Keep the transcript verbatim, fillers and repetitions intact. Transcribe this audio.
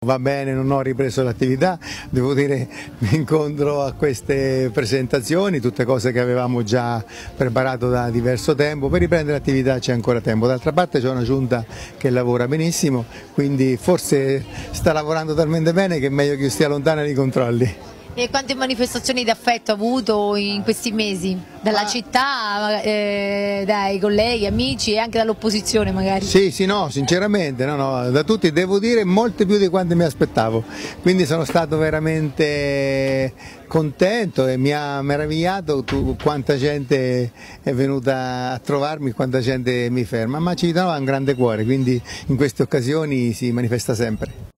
Va bene, non ho ripreso l'attività, devo dire mi incontro a queste presentazioni, tutte cose che avevamo già preparato da diverso tempo, per riprendere l'attività c'è ancora tempo, d'altra parte c'è una giunta che lavora benissimo, quindi forse sta lavorando talmente bene che è meglio che io stia lontana dai controlli. E quante manifestazioni di affetto ha avuto in questi mesi? Dalla ah. città, eh, dai colleghi, amici e anche dall'opposizione magari? Sì, sì, no, sinceramente, no, no, da tutti devo dire molte più di quante mi aspettavo, quindi sono stato veramente contento e mi ha meravigliato tu, quanta gente è venuta a trovarmi, quanta gente mi ferma, ma Civitanova ha un grande cuore, quindi in queste occasioni si manifesta sempre.